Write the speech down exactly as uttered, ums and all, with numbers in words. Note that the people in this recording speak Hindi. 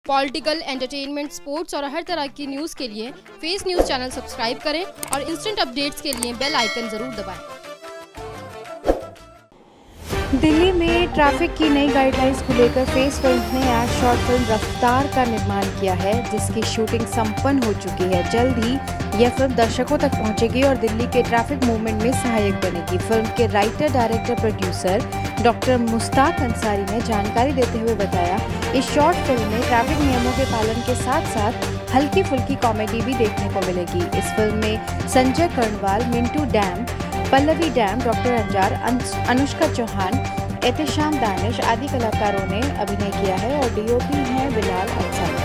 पॉलिटिकल, एंटरटेनमेंट, स्पोर्ट्स और हर तरह की न्यूज़ के लिए फेस न्यूज़ चैनल सब्सक्राइब करें और इंस्टेंट अपडेट्स के लिए बेल आइकन ज़रूर दबाएं। दिल्ली में ट्रैफिक की नई गाइडलाइंस को लेकर फेस फिल्म्स ने आज शॉर्ट फिल्म रफ्तार का निर्माण किया है, जिसकी शूटिंग संपन्न हो चुकी है। जल्द ही यह फिल्म दर्शकों तक पहुंचेगी और दिल्ली के ट्रैफिक मूवमेंट में सहायक बनेगी। फिल्म के writer, director, producer doctor Mushtaq Ansari ने जानकारी देते हुए बताया, इस शॉर्ट फिल्म में ट्रैफिक नियमों के पालन के साथ साथ हल्की फुल्की कॉमेडी भी देखने को मिलेगी। इस फिल्म में संजय कर्णवाल, मिंटू डैम, पल्लवी डैम, डॉक्टर अंजार, अनुष्का चौहान, एहतेशाम दानिश आदि कलाकारों ने अभिनय किया है और डीओपी हैं बिलाल अंसारी।